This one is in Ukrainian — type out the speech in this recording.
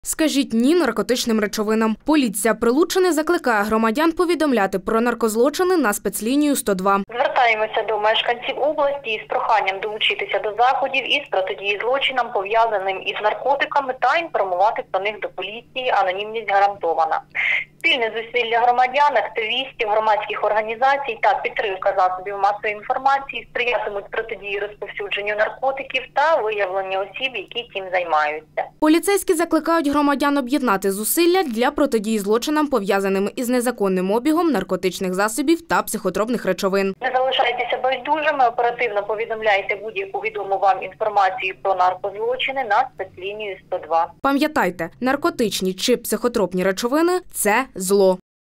Скажіть «ні» наркотичним речовинам. Поліція Прилуччини закликає громадян повідомляти про наркозлочини на спецлінію 102. Звертаємося до мешканців області із проханням долучитися до заходів із протидії злочинам, пов'язаним із наркотиками, та інформувати про них до поліції. Анонімність гарантована. Спільне зусилля громадян, активістів, громадських організацій та підтримка засобів масової інформації сприятимуть протидії розповсюдженню наркотиків та виявленню осіб, які цим займаються. Поліцейські закликають громадян об'єднати зусилля для протидії злочинам, пов'язаним із незаконним обігом наркотичних засобів та психотропних речовин. Не залишайтеся байдужими, оперативно повідомляйте будь-яку відому вам інформацію про наркозлочини на спецлінію 102. Пам'ятайте, наркотичні чи психотропні речовини – це зло.